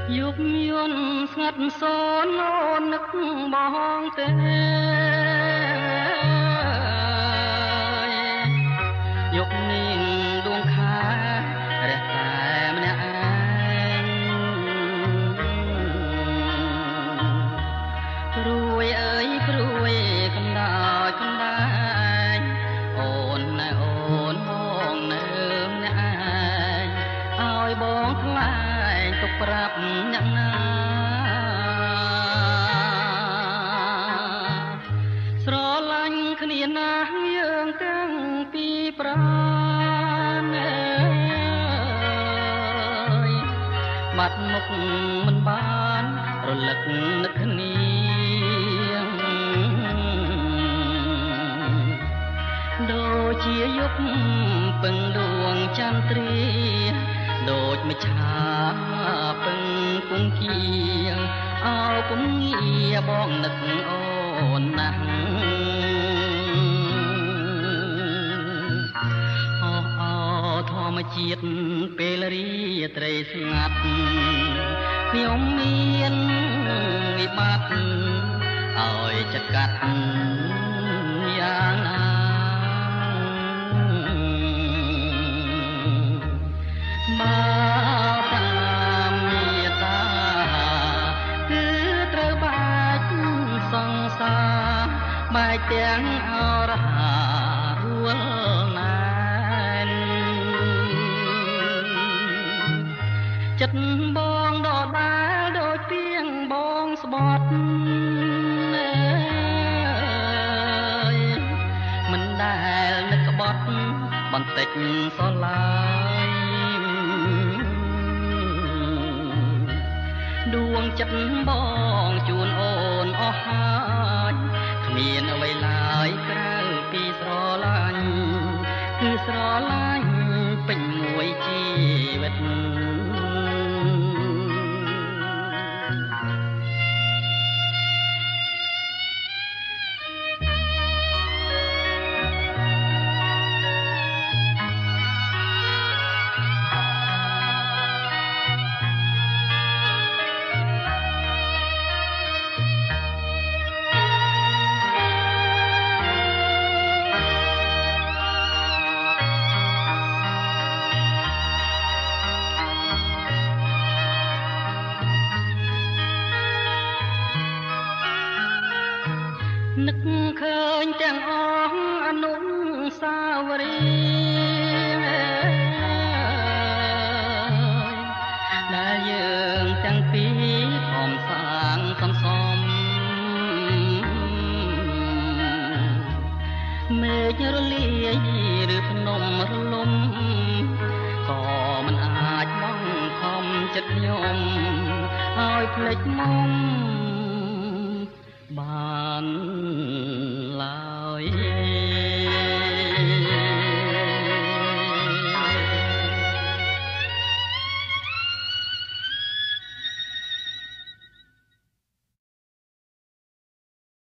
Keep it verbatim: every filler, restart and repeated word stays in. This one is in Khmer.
យប់យន់ស្ងាត់សូនអូននឹកបងទេយប់នេះដួងខែរះតែម្នាក់ឯងព្រួយអើយព្រួយកំដៅកំដែងអូនណែអូនបងនៅម្នាក់ឯងឲ្យបងថ្លែងទុកប្រាប់អ្នកណាស្រឡាញ់គ្នាណាស់យើងទាំងពីរប្រាណអើយបាត់មុខមិនបានរលឹកនឹកគ្នាដូចជាយប់ពឹងដួងចន្ទ្រាដូចមច្ឆាពឹងគង្គៀអោគំងារបងនឹកអូនណាស់អូអូធម្មជាតិពេលរាត្រីស្ងាត់ខ្ញុំមានវិបត្តិឲ្យចិត្តកាត់យ៉ាងណាបើតាមមេត្តាគឺត្រូវបែកសង្សារបែកទាំងអរហារួលណានចិត្តបងដដែលដូចទៀងបងស្បត់មិនដែលនឹកក្បត់បន្តិចសឡើយដួងចិត្តបងជូនអូនអស់ហើយគ្មានអ្វីឡើយក្រៅពីស្រឡាញ់គឺស្រឡាញ់ពេញមួយជីវិតនឹកឃើញទាំងអស់អនុស្សាវរីយ៍ដែលយើងទាំងពីរខំសាងសន្សំមេឃរលាយឬភ្នំរលំក៏មិនអាចបង្ខំចិត្តខ្ញុំឲ្យភ្លេចមុំ